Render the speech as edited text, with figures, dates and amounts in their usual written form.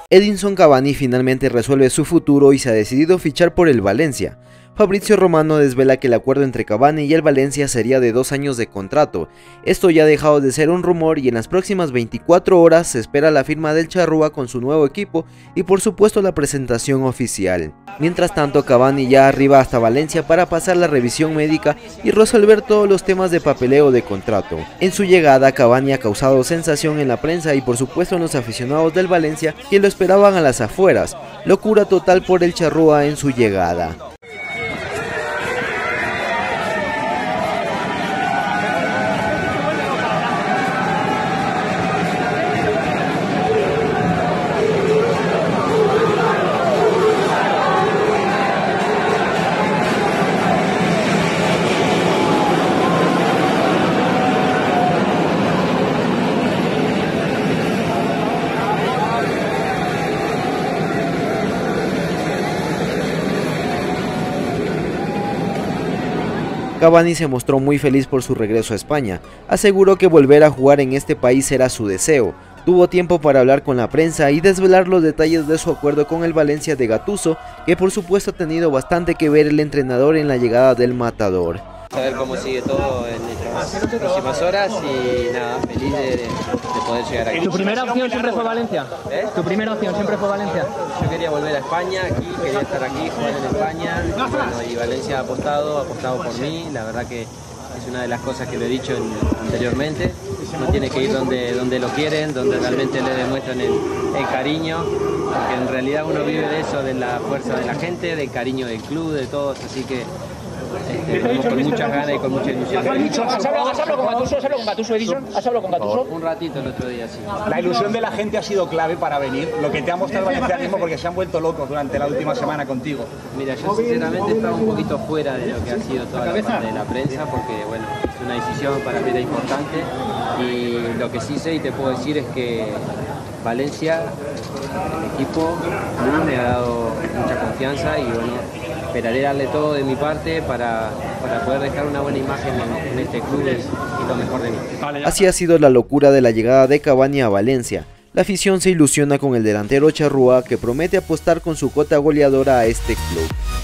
Edinson Cavani finalmente resuelve su futuro y se ha decidido fichar por el Valencia. Fabrizio Romano desvela que el acuerdo entre Cavani y el Valencia sería de 2 años de contrato. Esto ya ha dejado de ser un rumor y en las próximas 24 horas se espera la firma del charrúa con su nuevo equipo y por supuesto la presentación oficial. Mientras tanto, Cavani ya arriba hasta Valencia para pasar la revisión médica y resolver todos los temas de papeleo de contrato. En su llegada, Cavani ha causado sensación en la prensa y por supuesto en los aficionados del Valencia, que lo esperaban a las afueras. Locura total por el charrúa en su llegada. Cavani se mostró muy feliz por su regreso a España, aseguró que volver a jugar en este país era su deseo, tuvo tiempo para hablar con la prensa y desvelar los detalles de su acuerdo con el Valencia de Gattuso, que por supuesto ha tenido bastante que ver el entrenador en la llegada del matador. A ver cómo sigue todo en estas próximas horas y nada, feliz de poder llegar aquí. ¿Tu primera opción siempre fue Valencia? ¿Tu primera opción siempre fue Valencia? Yo quería volver a España, quería estar aquí, jugar en España, y Valencia ha apostado por mí, la verdad que es una de las cosas que lo he dicho anteriormente, uno tiene que ir donde lo quieren, donde realmente le demuestran el cariño, porque en realidad uno vive de eso, de la fuerza de la gente, del cariño del club, de todos, así que vamos con muchas ganas y con mucha ilusión. ¿Has hablado con Gattuso, Edinson? ¿Has hablado con Gattuso? Un ratito el otro día, sí. La ilusión de la gente ha sido clave para venir, lo que te ha mostrado el valencianismo, porque se han vuelto locos durante la última semana contigo. Mira, yo sinceramente estaba un poquito fuera de lo que ha sido toda la parte de la prensa, porque bueno, es una decisión para mí era importante, y lo que sí sé y te puedo decir es que Valencia, el equipo, me ha dado mucha confianza y bueno, esperaré darle todo de mi parte para poder dejar una buena imagen en este club y lo mejor de mí. Así ha sido la locura de la llegada de Cavani a Valencia. La afición se ilusiona con el delantero charrúa, que promete apostar con su cota goleadora a este club.